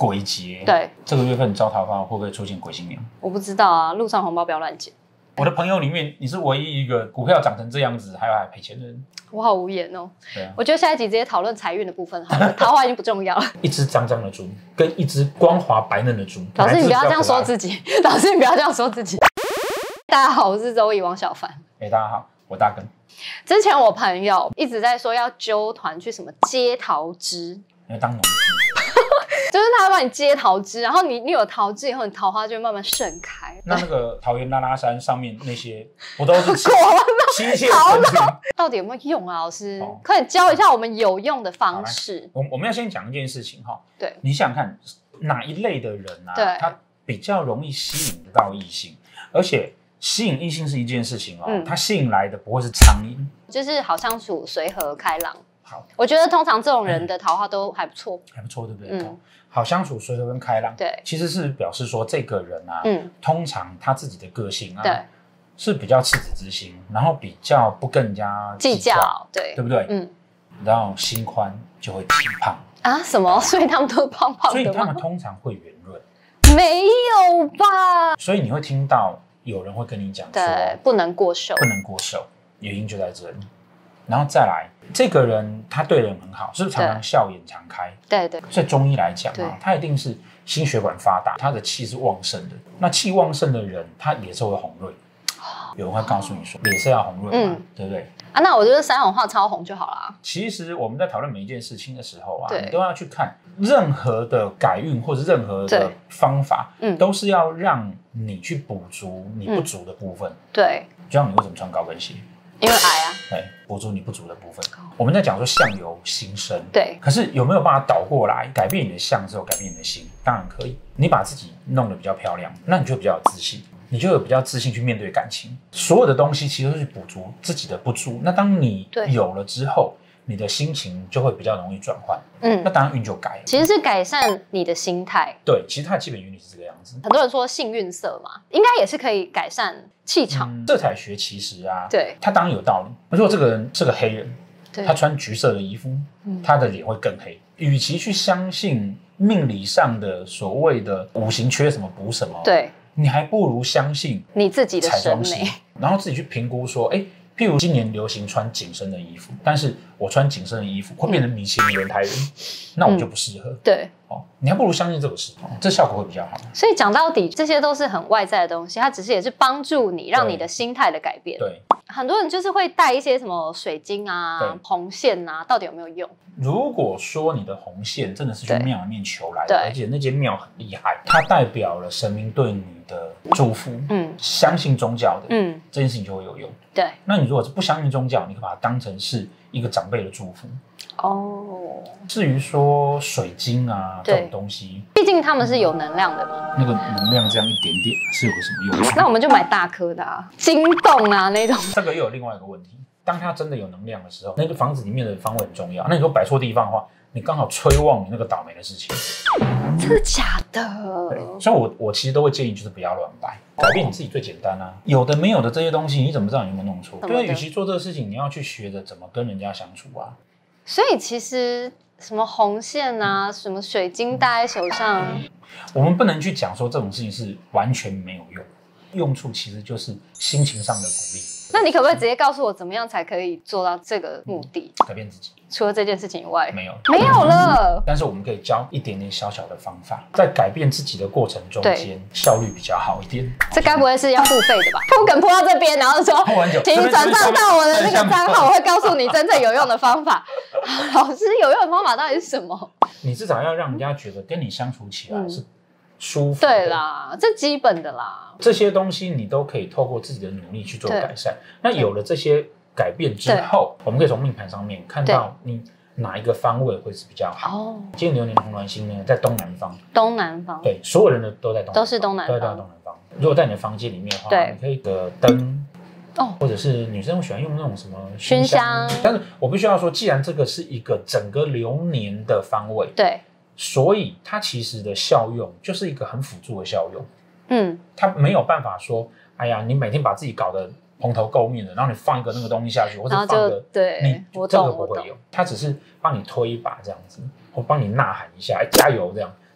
鬼节， 对， 这个月份招桃花会不会出现鬼新娘？ 我不知道啊，路上红包不要乱捡。 我的朋友里面，你是唯一一个股票涨成这样子还赔钱的人。 我好无言哦。 对啊， 我觉得下一集直接讨论财运的部分好了，桃花已经不重要了。 一只脏脏的猪跟一只光滑白嫩的猪， 老师你不要这样说自己，老师你不要这样说自己。大家好，我是周乙王小凡。 大家好，我大根。 之前我朋友一直在说要揪团去什么接桃枝， 因为当农夫。 就是他会帮你接桃枝，然后你有桃枝以后，你桃花就会慢慢盛开。 那个桃园拉拉山上面那些，不都是妻妾成群？ 到底有没有用啊？老师，快点教一下我们有用的方式。 我们要先讲一件事情哈。 对， 你想想看，哪一类的人啊，他比较容易吸引得到异性，而且吸引异性是一件事情哦，他吸引来的不会是苍蝇， 就是好相处、随和、开朗。 好， 我觉得通常这种人的桃花都还不错， 还不错，对不对？好相处、随和跟开朗， 对， 其实是表示说这个人啊，通常他自己的个性啊， 对， 是比较赤子之心，然后比较不跟人家计较， 对， 对不对？然后心宽就会体胖啊？什么？所以他们都胖胖的吗？ 所以他们通常会圆润， 没有吧？ 所以你会听到有人会跟你讲说， 对，不能过瘦， 不能过瘦，原因就在这里。然后再来，这个人他对人很好，是不是常常笑颜常开？ 对对。 在中医来讲啊，他一定是心血管发达，他的气是旺盛的。那气旺盛的人，他脸色会红润。有人会告诉你说，脸色要红润嘛，对不对？ 啊，那我觉得腮红画超红就好了。 其实我们在讨论每一件事情的时候啊，你都要去看任何的改运或者任何的方法，都是要让你去补足你不足的部分。对，就像你为什么穿高跟鞋？ 因为矮啊， 对，补足你不足的部分。我们在讲说相由心生， 对。 可是有没有办法倒过来，改变你的相之后，改变你的心？当然可以。你把自己弄得比较漂亮，那你就比较有自信，你就有比较自信去面对感情。所有的东西其实都是补足自己的不足。那当你有了之后，你的心情就会比较容易转换。那当然运就改了。 其实是改善你的心态。 对，其实它的基本原理是这个样子。 很多人说幸运色嘛，应该也是可以改善气场。 色彩学其实啊， 对， 它当然有道理。如果这个人是个黑人，他穿橘色的衣服，他的脸会更黑。与其去相信命理上的所谓的五行缺什么补什么， 对， 你还不如相信你自己的审美， 然后自己去评估说，譬如今年流行穿紧身的衣服，但是我穿紧身的衣服会变成米其林人台人，那我就不适合。 对， 你还不如相信这个事，这效果会比较好。 所以讲到底，这些都是很外在的东西，它只是也是帮助你，让你的心态的改变。 对， 很多人就是会带一些什么水晶啊、红线啊，到底有没有用？ 如果说你的红线真的是去庙里面求来的，而且那间庙很厉害，它代表了神明对你的祝福，相信宗教的，这件事情就会有用。对，那你如果是不相信宗教，你可以把它当成是一个长辈的祝福。至于说水晶啊这种东西， 毕竟他们是有能量的嘛， 那个能量这样一点点是有个什么用处？ 那我们就买大颗的啊，晶洞啊那种。 这个又有另外一个问题，当它真的有能量的时候，那个房子里面的方位很重要。那你如果摆错地方的话，你刚好催旺你那个倒霉的事情。 真的假的？ 所以我其实都会建议就是不要乱摆，改变你自己最简单啊。有的没有的这些东西，你怎么知道你有没有弄错？对，与其做这个事情，你要去学着怎么跟人家相处啊。 所以其实什么红线啊，什么水晶戴在手上， 我们不能去讲说这种事情是完全没有用，用处其实就是心情上的鼓励。 那你可不可以直接告诉我，怎么样才可以做到这个目的？ 改变自己。 除了这件事情以外， 没有了。 但是我们可以教一点点小小的方法，在改变自己的过程中间，效率比较好一点。 这该不会是要付费的吧？铺梗铺到这边，然后说，请转账到我的那个账号，我会告诉你真正有用的方法。老师，有用的方法到底是什么？ 你至少要让人家觉得跟你相处起来是舒服。 对啦，这基本的啦。 这些东西你都可以透过自己的努力去做改善。那有了这些改变之后，我们可以从命盘上面看到你哪一个方位会是比较好。今天流年红鸾星呢，在东南方。东南方。对，所有人都在东南方，都是东南方，都在东南方。如果在你的房间里面的话，你可以的灯。或者是女生喜欢用那种什么熏香，但是我必须要说，既然这个是一个整个流年的方位，对，所以它其实的效用就是一个很辅助的效用。它没有办法说，哎呀，你每天把自己搞得蓬头垢面的，然后你放一个那个东西下去，或者放个你这个不会有，它只是帮你推一把这样子，或帮你呐喊一下，加油这样，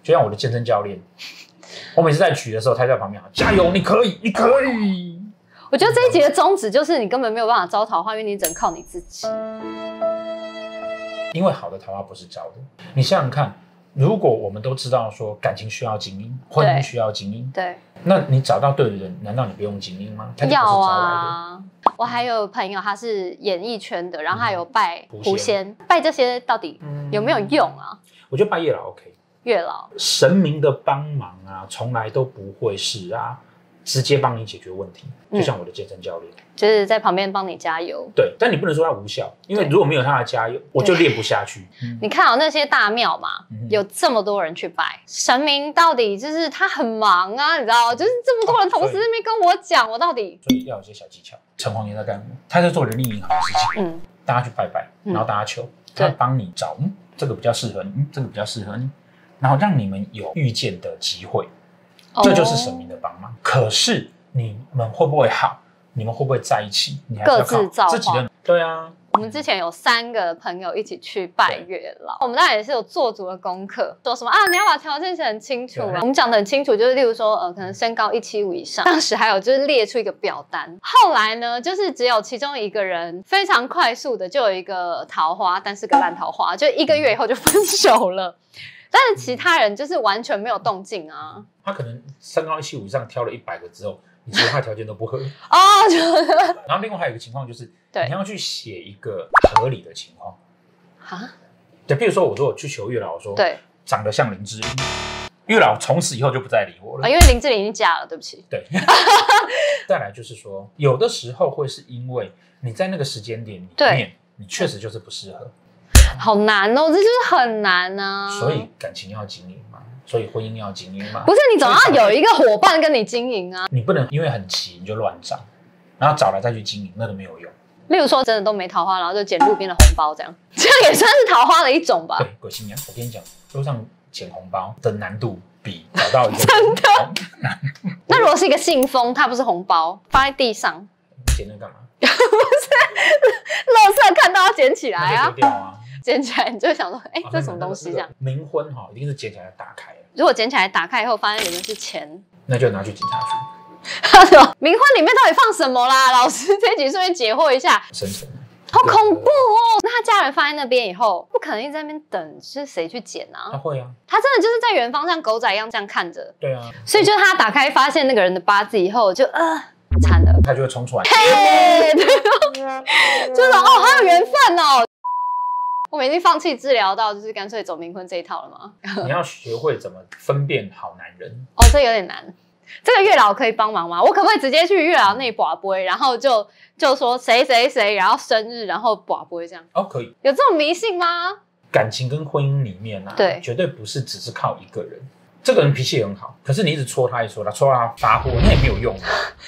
就像我的健身教练，我每次在举的时候，他在旁边喊加油，你可以，你可以。 我觉得这一集的宗旨就是你根本没有办法招桃花，因为你只能靠你自己。 因为好的桃花不是招的，你想想看，如果我们都知道说感情需要经营，婚姻需要经营， 对， 那你找到对的人，难道你不用经营吗？他就不是招来的。 我还有朋友，他是演艺圈的，然后他有拜狐仙，拜这些到底有没有用啊？ 我觉得拜月老 OK， 月老神明的帮忙啊，从来都不会是直接帮你解决问题，就像我的健身教练， 就是在旁边帮你加油。 对，但你不能说他无效，因为如果没有他的加油，我就练不下去。 你看那些大庙嘛，有这么多人去拜神明，到底就是他很忙啊，你知道，就是这么多人同时在那边跟我讲，我到底所以要有些小技巧。城隍爷在干什么？他在做人力银行的事情。大家去拜拜，然后大家求，他帮你找，这个比较适合你，这个比较适合你，然后让你们有遇见的机会。这就是神明的帮忙。可是你们会不会好？你们会不会在一起？你还是要靠自己的。对啊， 我们之前有3个朋友一起去拜月老，我们当然也是有做足了功课，说什么你要把条件写很清楚啊。我们讲得很清楚，就是例如说可能身高175以上，当时还有就是列出一个表单。后来呢，就是只有其中一个人非常快速的就有一个桃花，但是个烂桃花，就1个月以后就分手了。但是其他人就是完全没有动静啊。 他可能身高175以上挑了100个之后，你其他条件都不合然后另外还有一个情况就是，你要去写一个合理的情况对，比如说我说我去求月老，我说长得像林志玲，月老从此以后就不再理我了， 因为林志玲已经嫁了，对不起。 对。再来就是说，有的时候会是因为你在那个时间点里面，你确实就是不适合。 好难哦，这就是很难啊。 所以感情要经营嘛，所以婚姻要经营嘛。 不是，你总要有一个伙伴跟你经营啊。 你不能因为很急你就乱找，然后找来再去经营，那都没有用。 例如说真的都没桃花，然后就捡路边的红包，这样也算是桃花的一种吧。 对，鬼新娘，我跟你讲，路上捡红包的难度比找到一个真的难。那如果是一个信封，它不是红包，放在地上， 捡那干嘛？ 不是，垃圾看到要捡起来啊， 丢掉啊。 捡起来你就会想说，这什么东西这样？ 冥婚一定是捡起来打开。 如果捡起来打开以后发现里面是钱， 那就拿去警察局。 冥婚里面到底放什么啦？老师这一集顺便解惑一下。 生存。 好恐怖哦！那他家人放在那边以后，不可能一直在那边等，是谁去捡啊？ 他会啊， 他真的就是在远方像狗仔一样这样看着。 对啊， 所以就是他打开发现那个人的八字以后，就惨了， 他就会冲出来。 就是好有缘分哦。我们已经放弃治疗到就是干脆走冥婚这一套了吗？ 你要学会怎么分辨好男人。 这有点难。这个月老可以帮忙吗？我可不可以直接去月老那里卜杯，然后就说谁谁谁，然后生日，然后卜杯这样？ 可以。 有这种迷信吗？ 感情跟婚姻里面对， 绝对不是只是靠一个人。这个人脾气很好，可是你一直戳他，戳到他发火，那也没有用。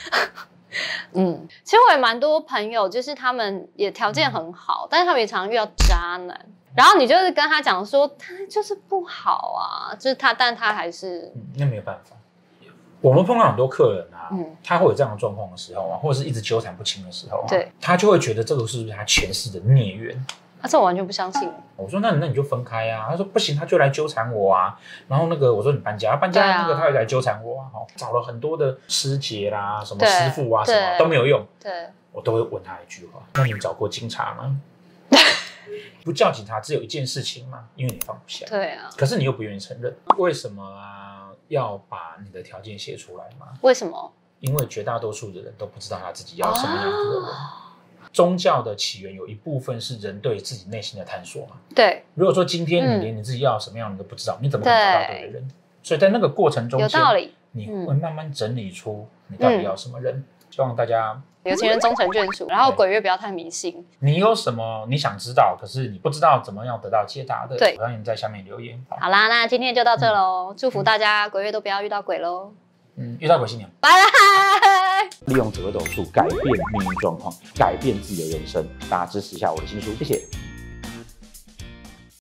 其实我也蛮多朋友，就是他们也条件很好，但是他们也常常遇到渣男。然后你就是跟他讲说，他就是不好啊，就是但他还是那没有办法。我们碰到很多客人他会有这样的状况的时候或者是一直纠缠不清的时候对， 他就会觉得这个是不是他前世的孽缘？ 这我完全不相信。 我说那你就分开啊。他说不行，他就来纠缠我啊。然后我说你搬家，那个他也来纠缠我啊。找了很多的师姐啦，什么师傅啊，什么都没有用。 对， 我都会问他一句话：那你找过警察吗？不叫警察只有一件事情嘛，因为你放不下。 对啊。可是你又不愿意承认，为什么要把你的条件写出来吗？ 为什么？因为绝大多数的人都不知道他自己要什么样子的人。宗教的起源有一部分是人对自己内心的探索嘛。对。如果说今天你连你自己要什么样的都不知道，你怎么可能找到对的人？所以在那个过程中间，有道理，你会慢慢整理出你到底要什么人。希望大家有情人终成眷属，然后鬼月不要太迷信。 你有什么你想知道，可是你不知道怎么样得到解答的，对，欢迎在下面留言。 好啦，那今天就到这喽，祝福大家鬼月都不要遇到鬼喽。 遇到鬼新娘， 拜拜。 利用紫微斗数改变命运状况，改变自己的人生。大家支持一下我的新书，谢谢。